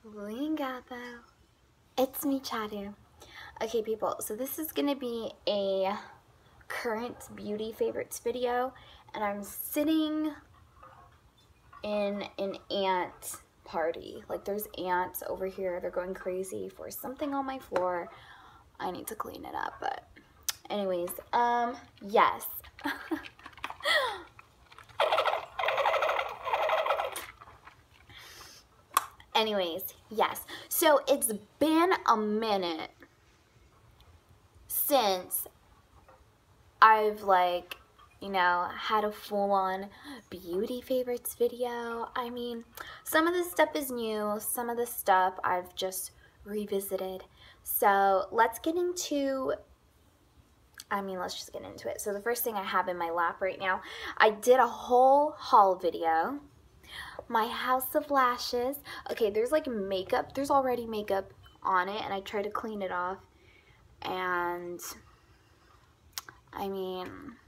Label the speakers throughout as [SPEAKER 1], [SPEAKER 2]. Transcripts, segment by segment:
[SPEAKER 1] Lily Gatho. It's me, Chadu. Okay, people, so this is gonna be a current beauty favorites video, and I'm sitting in an ant party. Like, there's ants over here. They're going crazy for something on my floor. I need to clean it up, but anyways, yes. Anyways, yes. So it's been a minute since I've had a full-on beauty favorites video. I mean, some of this stuff is new, some of the stuff I've just revisited. So let's get into let's just get into it. So the first thing I have in my lap right now, I did a whole haul video. My House of Lashes. Okay, there's like makeup. There's already makeup on it, and I try to clean it off. And I mean,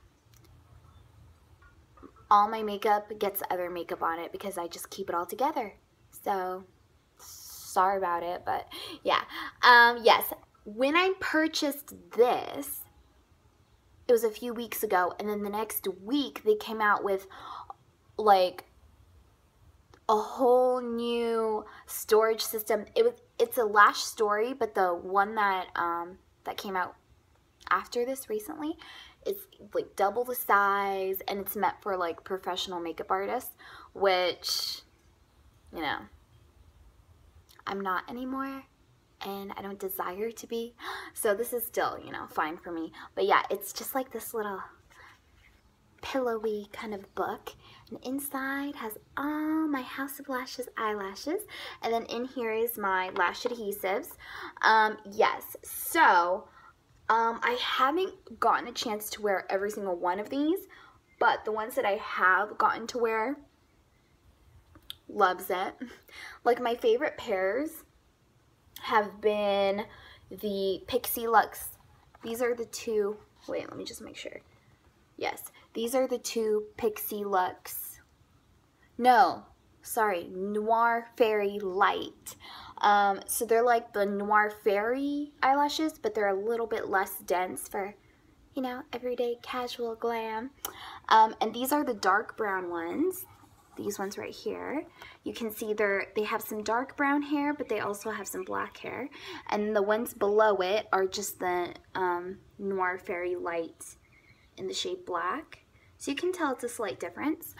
[SPEAKER 1] all my makeup gets other makeup on it because I just keep it all together. So sorry about it, but yeah. Yes, when I purchased this, it was a few weeks ago, and then the next week they came out with like a whole new storage system. It's a Lash Story, but the one that that came out after this recently is like double the size, and it's meant for like professional makeup artists, which, you know, I'm not anymore, and I don't desire to be. So this is still, you know, fine for me. But yeah, it's just like this little pillowy kind of book, and inside has all my House of Lashes eyelashes, and then in here is my lash adhesives. Yes, so I haven't gotten a chance to wear every single one of these, but the ones that I have gotten to wear, loves it. Like, my favorite pairs have been the Pixie Luxe. These are the two, wait, let me just make sure. Yes, these are the two Pixie Luxe. No, sorry, Noir Fairy Light. So they're like the Noir Fairy eyelashes, but they're a little bit less dense for, you know, everyday casual glam. And these are the dark brown ones. These ones right here. You can see they have some dark brown hair, but they also have some black hair. And the ones below it are just the Noir Fairy Light in the shade black. So you can tell it's a slight difference.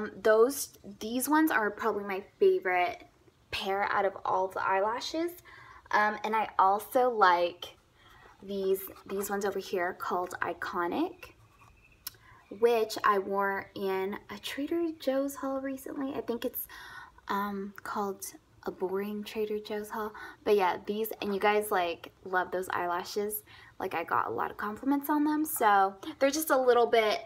[SPEAKER 1] These ones are probably my favorite pair out of all the eyelashes. And I also like these ones over here called Iconic, which I wore in a Trader Joe's haul recently. I think it's called a boring Trader Joe's haul. But yeah, these, and you guys like love those eyelashes. Like, I got a lot of compliments on them, so they're just a little bit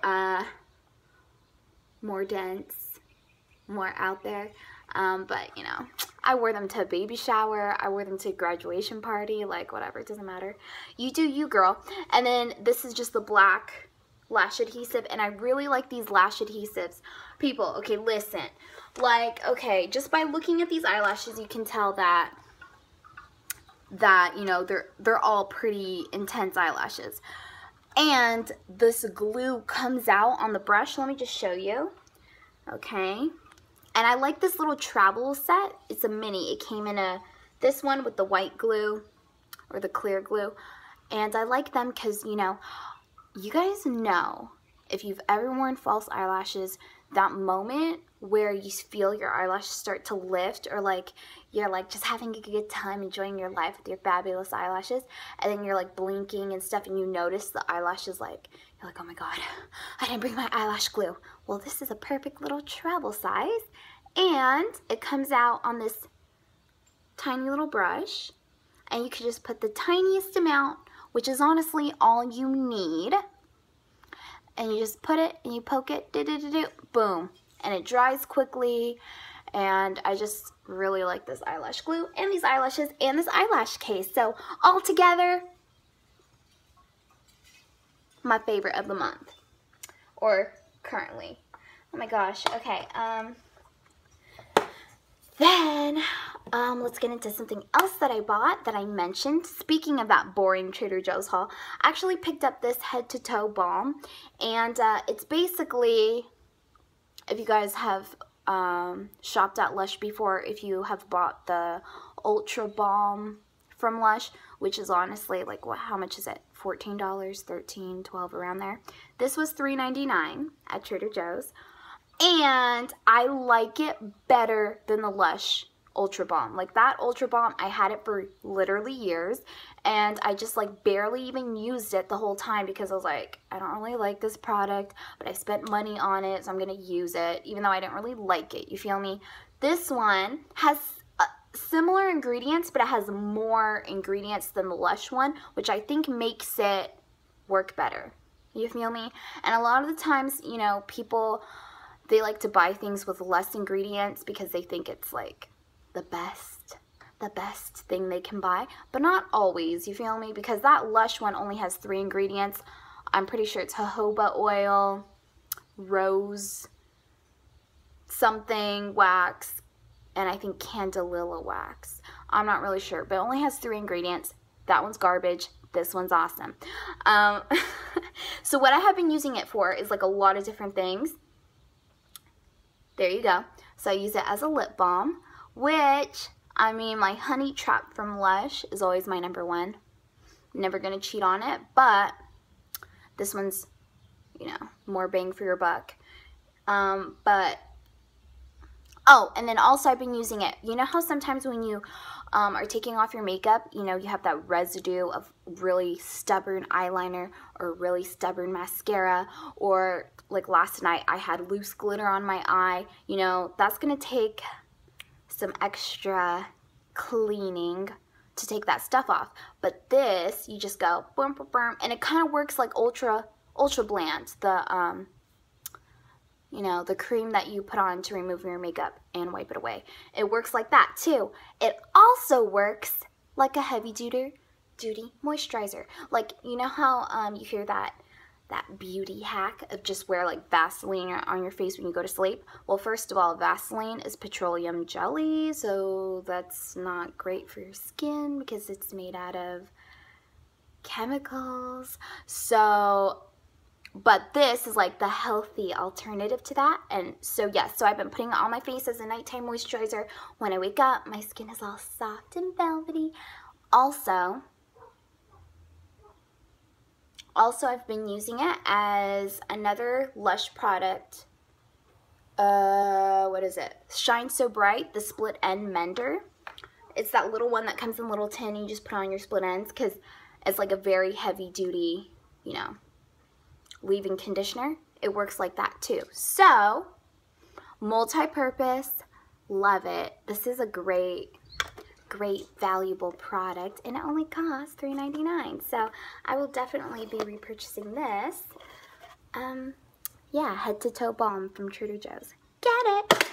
[SPEAKER 1] more dense, more out there. But you know, I wore them to a baby shower, I wore them to a graduation party, like whatever, it doesn't matter. You do you, girl. And then this is just the black lash adhesive, and I really like these lash adhesives. People, okay, listen. Like, okay, just by looking at these eyelashes, you can tell that you know, they're all pretty intense eyelashes. And this glue comes out on the brush. Let me just show you. Okay. And I like this little travel set. It's a mini. It came in this one with the white glue or the clear glue. And I like them because, you know, you guys know, if you've ever worn false eyelashes, that moment where you feel your eyelashes start to lift, or like you're like just having a good time enjoying your life with your fabulous eyelashes, and then you're like blinking and stuff, and you notice the eyelashes, like you're like, oh my god, I didn't bring my eyelash glue. Well, this is a perfect little travel size, and it comes out on this tiny little brush, and you can just put the tiniest amount, which is honestly all you need, and you just put it and you poke it, boom, and it dries quickly. And I just really like this eyelash glue and these eyelashes and this eyelash case. So all together, my favorite of the month, or currently. Oh my gosh. Okay. Then Let's get into something else that I bought that I mentioned. Speaking of that boring Trader Joe's haul, I actually picked up this head to toe balm, and it's basically, if you guys have shopped at Lush before, if you have bought the Ultra Balm from Lush, which is honestly like, what? How much is it? $14, $13, $12, around there. This was $3.99 at Trader Joe's, and I like it better than the Lush Ultra Balm. Like, that Ultra Balm, I had it for literally years, and I just like barely even used it the whole time because I was like, I don't really like this product, but I spent money on it, so I'm gonna use it even though I didn't really like it. You feel me? This one has similar ingredients, but it has more ingredients than the Lush one, which I think makes it work better. You feel me? And a lot of the times, you know, people, they like to buy things with less ingredients because they think it's like the best thing they can buy, but not always, you feel me? Because that Lush one only has 3 ingredients. I'm pretty sure it's jojoba oil, rose something wax, and I think candelilla wax. I'm not really sure, but it only has 3 ingredients. That one's garbage. This one's awesome. So what I have been using it for is like a lot of different things. There you go. So I use it as a lip balm, which, I mean, my Honey Trap from Lush is always my #1. Never gonna cheat on it, but this one's, you know, more bang for your buck. Oh, and then also I've been using it. You know how sometimes when you are taking off your makeup, you know, you have that residue of really stubborn eyeliner or really stubborn mascara, or like last night I had loose glitter on my eye. You know, that's going to take some extra cleaning to take that stuff off. But this, you just go boom, boom, boom, and it kind of works like Ultra Bland, the you know, the cream that you put on to remove your makeup and wipe it away. It works like that too. It also works like a heavy duty moisturizer. Like, you know how you hear that beauty hack of just wear like Vaseline on your face when you go to sleep? Well, first of all, Vaseline is petroleum jelly, so that's not great for your skin because it's made out of chemicals. So, but this is like the healthy alternative to that. And so yes, so I've been putting it on my face as a nighttime moisturizer. When I wake up, my skin is all soft and velvety. Also I've been using it as another Lush product. What is it? Shine So Bright, the split end mender. It's that little one that comes in a little tin, and you just put on your split ends because it's like a very heavy duty, you know, leave-in conditioner. It works like that too. So, multi-purpose, love it. This is a great valuable product, and it only costs $3.99. So I will definitely be repurchasing this. Yeah, head to toe balm from Trader Joe's. Get it?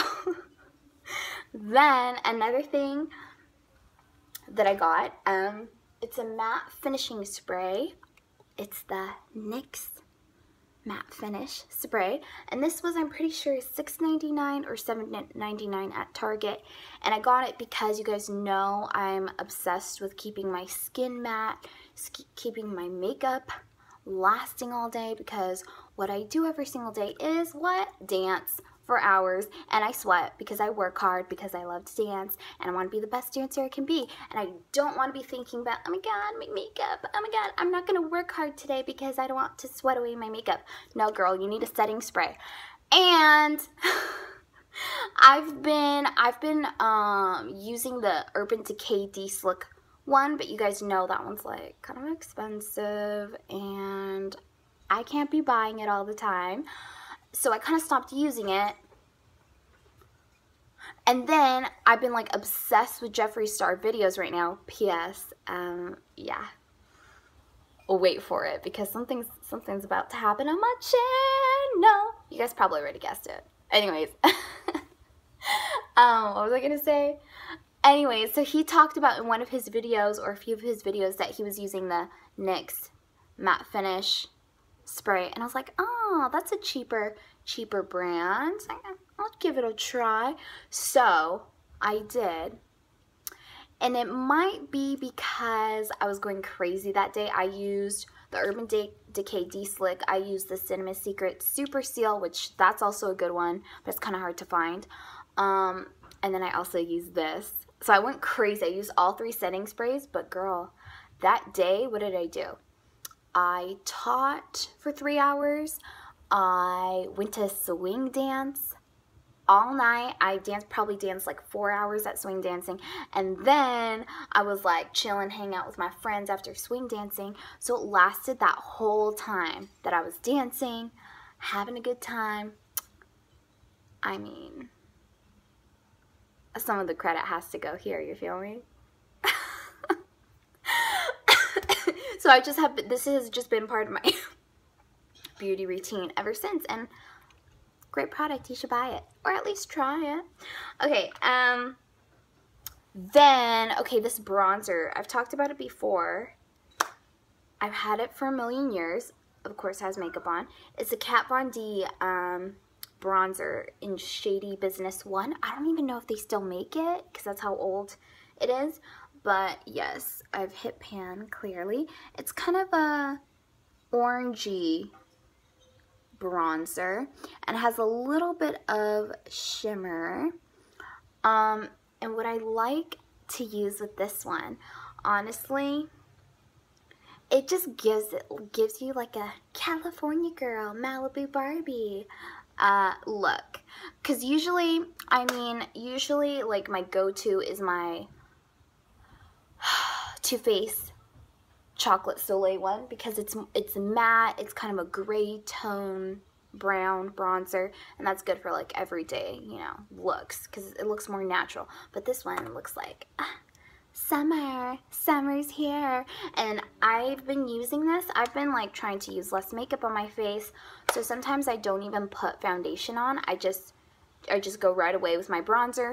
[SPEAKER 1] Then another thing that I got, it's a matte finishing spray. It's the NYX matte finish spray, and this was, I'm pretty sure, $6.99 or $7.99 at Target, and I got it because you guys know I'm obsessed with keeping my skin matte, keeping my makeup lasting all day, because what I do every single day is what? Dance for hours, and I sweat because I work hard, because I love to dance, and I want to be the best dancer I can be, and I don't want to be thinking about, oh my god, my makeup, oh my god, I'm not going to work hard today because I don't want to sweat away my makeup. No, girl, you need a setting spray. And I've been using the Urban Decay De-Slick one, but you guys know that one's like kind of expensive, and I can't be buying it all the time. So I kind of stopped using it. And then I've been like obsessed with Jeffree Star videos right now. P.S. Yeah. Wait for it, because something's about to happen on my channel. You guys probably already guessed it. Anyways. What was I gonna say? Anyways, so he talked about in one of his videos, or a few of his videos, that he was using the NYX matte finish spray, and I was like, oh, that's a cheaper brand. I'll give it a try. So I did, And it might be because I was going crazy that day. I used the Urban Decay De-Slick. I used the Cinema Secret Super Seal, which that's also a good one, but it's kind of hard to find. And then I also used this. So I went crazy. I used all 3 setting sprays, but girl, that day, what did I do? I taught for 3 hours. I went to swing dance all night. I probably danced like 4 hours at swing dancing, and then I was like chilling, hang out with my friends after swing dancing. So it lasted that whole time that I was dancing, having a good time. I mean, some of the credit has to go here, you feel me? So I just have, this has just been part of my beauty routine ever since, and great product, you should buy it, or at least try it. Okay, then, okay, this bronzer, I've talked about it before. I've had it for a million years. Of course, it has makeup on. It's a Kat Von D bronzer in Shady Business 1. I don't even know if they still make it, because that's how old it is. But yes, I've hit pan clearly. It's kind of a orangey bronzer and has a little bit of shimmer. And what I like to use with this one, honestly, it just gives you like a California girl, Malibu Barbie look. Because usually like my go-to is my Too Faced Chocolate Soleil one, because it's matte, it's kind of a gray tone brown bronzer, and that's good for like everyday, you know, looks, because it looks more natural. But this one looks like summer's here, and I've been using this. I've been like trying to use less makeup on my face, so sometimes I don't even put foundation on. I just go right away with my bronzer,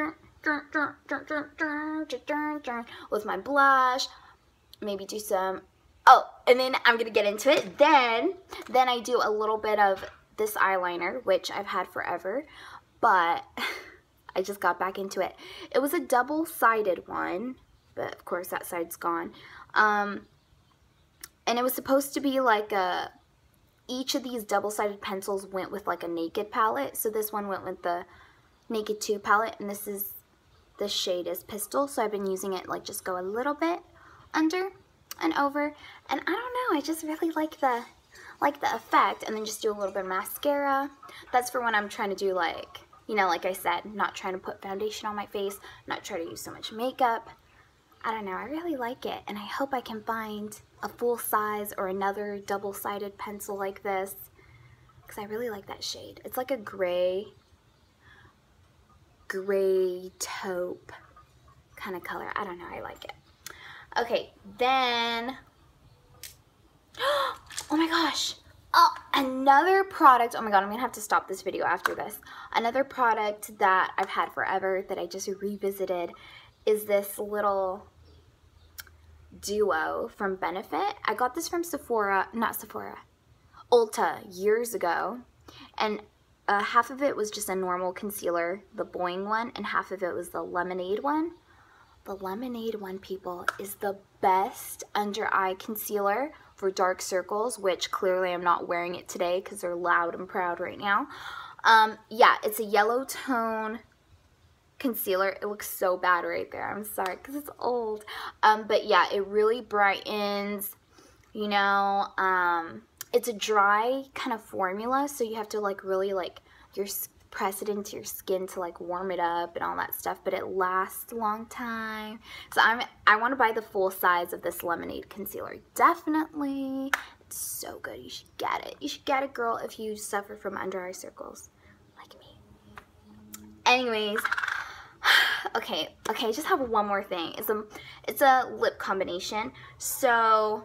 [SPEAKER 1] with my blush, maybe do some, and then I'm gonna get into it. Then I do a little bit of this eyeliner, which I've had forever, but I just got back into it. It was a double-sided one, but of course that side's gone. And it was supposed to be like each of these double-sided pencils went with like a Naked palette. So this one went with the Naked 2 palette, and this shade is Pistol. So I've been using it like just go a little bit under and over, and I don't know, I just really like the effect. And then just do a little bit of mascara. That's for when I'm trying to do, like, you know, like I said, not trying to put foundation on my face, not try to use so much makeup. I don't know, I really like it, and I hope I can find a full size or another double-sided pencil like this, because I really like that shade. It's like a gray taupe kind of color. I don't know, I like it. Okay, then, oh my gosh, another product, oh my god, I'm gonna have to stop this video after this. Another product that I've had forever that I just revisited is this little duo from Benefit. I got this from Ulta years ago, and half of it was just a normal concealer, the Boing one, and half of it was the Lemonade one. The Lemonade one, people, is the best under eye concealer for dark circles, which clearly I'm not wearing it today because they're loud and proud right now. Yeah, it's a yellow tone concealer. It looks so bad right there. I'm sorry because it's old. But yeah, it really brightens, you know. It's a dry kind of formula, so you have to like really like press it into your skin to like warm it up and all that stuff, but it lasts a long time. So I want to buy the full size of this Lemonade concealer. Definitely. It's so good. You should get it. You should get it, girl, if you suffer from under eye circles like me. Anyways, okay, I just have one more thing. It's a lip combination. So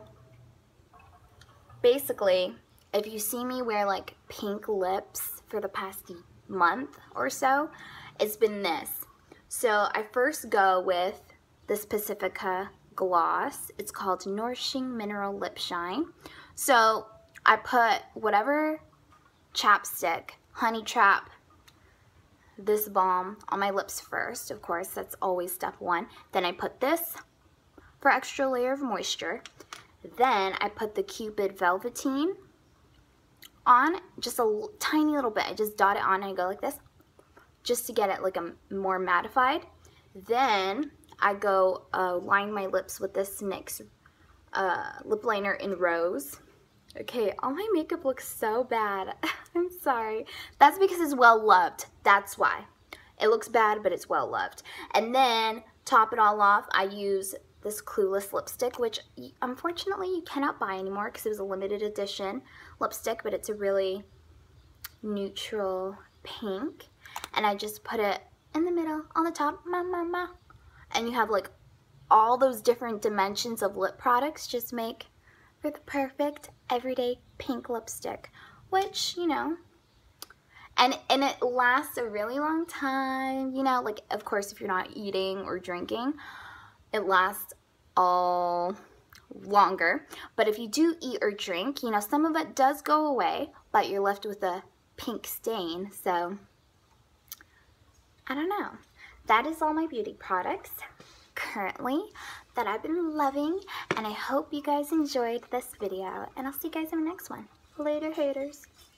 [SPEAKER 1] basically, if you see me wear like pink lips for the past month or so, it's been this. So I first go with this Pacifica gloss. It's called Nourishing Mineral Lip Shine. So I put whatever chapstick, Honey Trap, this balm on my lips first. Of course, that's always step one. Then I put this for extra layer of moisture. Then I put the Cupid Velveteen on, just a tiny little bit. I just dot it on and I go like this, just to get it like a more mattified. Then I go line my lips with this NYX lip liner in Rose. Okay, all my makeup looks so bad. I'm sorry. That's because it's well loved. That's why. It looks bad, but it's well loved. And then, top it all off, I use this Clueless lipstick, which unfortunately you cannot buy anymore because it was a limited edition lipstick, but it's a really neutral pink. And I just put it in the middle, on the top, and you have like all those different dimensions of lip products just make for the perfect everyday pink lipstick, which, you know, and it lasts a really long time, you know, like, of course, if you're not eating or drinking, it lasts all longer. But if you do eat or drink, you know, some of it does go away, but you're left with a pink stain. So I don't know. That is all my beauty products currently that I've been loving, and I hope you guys enjoyed this video, and I'll see you guys in the next one. Later, haters.